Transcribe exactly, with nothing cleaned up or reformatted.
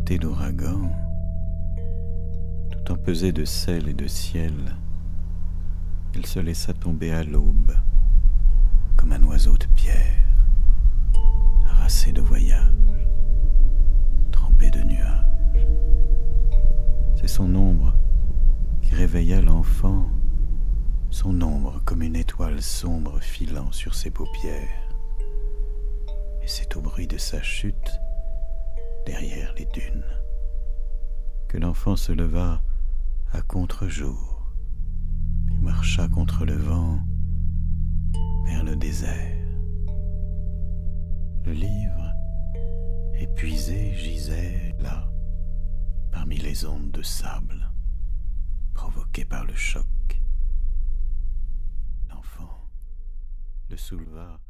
teintée d'ouragan, tout empesée de sel et de ciel, elle se laissa tomber à l'aube, comme un oiseau de pierre, harassé de voyage, trempé de nuages. C'est son ombre qui réveilla l'enfant, son ombre comme une étoile sombre filant sur ses paupières. Et c'est au bruit de sa chute, derrière les dunes, que l'enfant se leva à contre-jour, puis marcha contre le vent vers le désert. Le livre, épuisé, gisait là, parmi les ondes de sable, provoquées par le choc. L'enfant le souleva